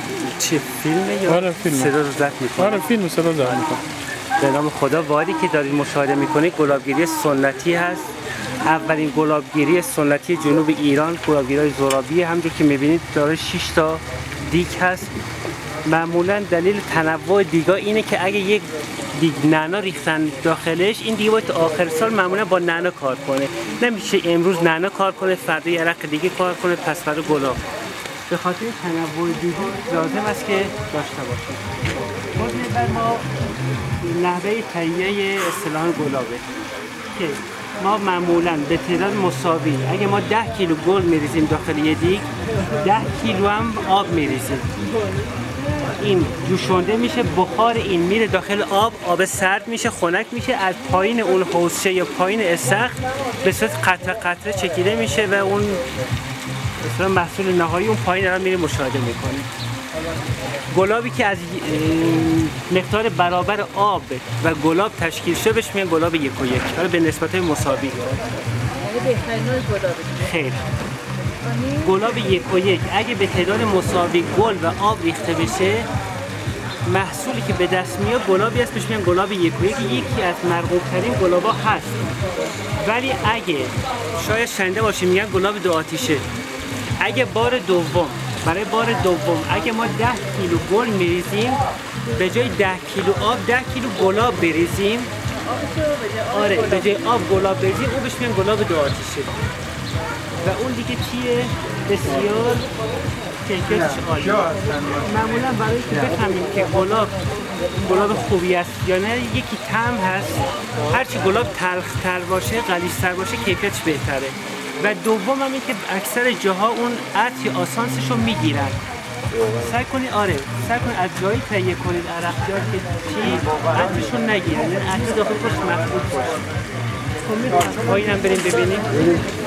چه فیلمه یا آره فیلم صدا رو ضبط میکنه؟ آره فیلم صدا ضبط میکنه. به نام خدا. وادی که دارید مشاهده میکنید گلابگیری سنتی هست. اولین گلابگیری سنتی جنوب ایران، گلابگیری زرابی. همونجور که میبینید داره 6 تا دیگ هست. معمولا دلیل تنوع دیگا اینه که اگه یک دیگ نعنا ریختن داخلش، این دیگه باید آخر سال معمولا با نعنا کار کنه. نمیشه امروز نعنا کار کنه، فردا یه رق دیگه کار کنه، پس فردا گلاب. به خاطر تنوع دیگا لازم است که داشته باشیم. خود ما نحوه تهیه اصطلاحاً گلابه که ما معمولا به تعداد مساوی، اگه ما 10 کیلو گل میریزیم داخل یه دیگ، 10 کیلو هم آب میریزیم. این جوشونده میشه، بخار این میره داخل آب، آب سرد میشه، خنک میشه، از پایین اون حوضچه یا پایین استخر به صورت قطره قطره چکیده میشه و اون مثلا محصول نهایی اون پایین رو میره مشاهده میکنیم. گلابی که از مقدار برابر آب و گلاب تشکیل شده بهش میگن گلاب 1 و 1، ولی به نسبت‌های مساوی. بهترین نوع گلابه. خیر. گلاب 1 و 1 اگه به تعداد مساوی گل و آب ریخته بشه، محصولی که به دست میاد گلابی است بهش میگن گلاب 1 و 1. یکی از مرغوب‌ترین گلابا هست. ولی اگه شاید شنیده باشیم میگن گلاب 2 آتیشه. اگه برای بار دوم اگه ما 10 کیلو گل میریزیم، به جای 10 کیلو آب 10 کیلو گلاب بریزیم. آره به جای آب گلاب بریزیم، اون بهش میگن گلاب 2 آتیشه. و اون دیگه چیه؟ بسیار کیفیتش عالی. معمولا برای که بفهمیم که گلاب خوبی است یا نه، یکی طعم هست. هرچی گلاب تلختر باشه، غلیظتر باشه، کیفیتش بهتره. و دوم هم این که اکثر جاها اون عطر یا آسانسش رو میگیرن. سعی کنید از جایی تهیه کنید عرقیات که چی عطرشون نگیرن، یعنی عطر داخل خوش مخلوط باشه. پایین هم بریم ببینیم.